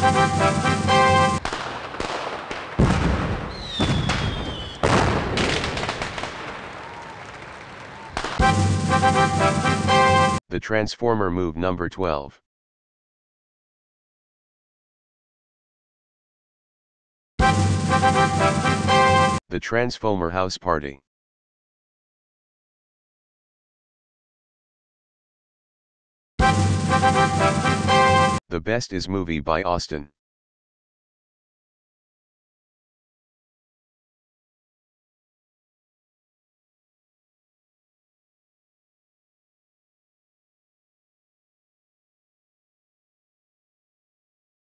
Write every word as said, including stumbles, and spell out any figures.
The Transformer move number twelve. The Transformer house party. The best is movie by aUSTIN.